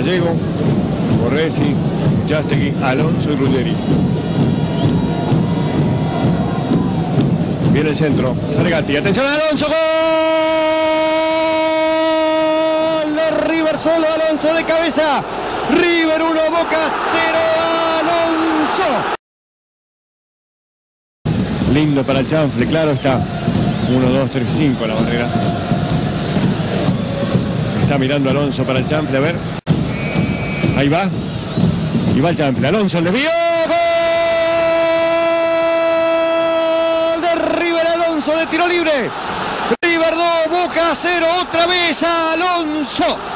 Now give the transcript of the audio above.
Gallego, Borresi, Yastegui, Alonso y Ruggeri. Viene el centro, sale Gatti, atención Alonso, gol de River, solo Alonso de cabeza. River 1, Boca 0, Alonso. Lindo para el chanfle, claro está. 1, 2, 3, 5 la barrera. Está mirando Alonso para el chanfle, a ver. Ahí va. Y va el chanfle. Alonso, el desvío. ¡Gol de River! Alonso de tiro libre. River 2, Boca 0, otra vez Alonso.